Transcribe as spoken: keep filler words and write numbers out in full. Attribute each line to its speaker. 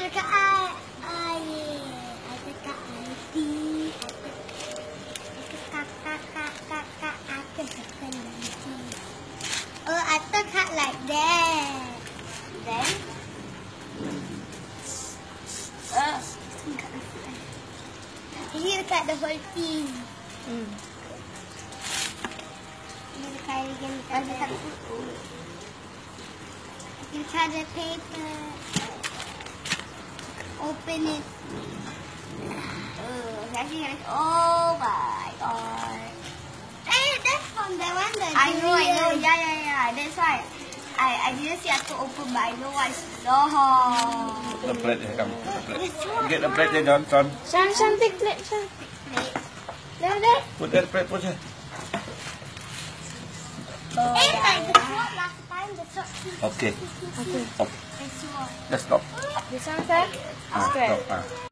Speaker 1: dekat I. I. I dekat I T. Kakak, kakak, kakak. Aku dekat nanti. Oh, I dekat like that.
Speaker 2: Then. Uh.
Speaker 1: Ini dekat the whole thing.
Speaker 2: Hmm.
Speaker 1: Ini dekat again. Dekat You try the paper. Open it.
Speaker 2: Oh, actually, oh my god.
Speaker 1: Hey, that's from the one that
Speaker 2: I know, I know.
Speaker 1: durian.
Speaker 2: Yeah, yeah, yeah. That's why I I didn't see I to open, but I know what's no.
Speaker 3: The plate here, come. The plate. Get the plate there, John. John.
Speaker 2: Shan, Shan, take plate, Shan. There, there.
Speaker 3: Put that plate, put here.
Speaker 2: Oh,
Speaker 1: Hey,
Speaker 2: yeah,
Speaker 1: like the
Speaker 2: yeah.
Speaker 1: sword last time, the sword.
Speaker 3: Okay.
Speaker 2: Okay.
Speaker 3: Stop.
Speaker 1: The sword.
Speaker 3: Just stop.
Speaker 2: This one, sir.
Speaker 3: Ah,
Speaker 2: Okay.
Speaker 3: stop. Ah.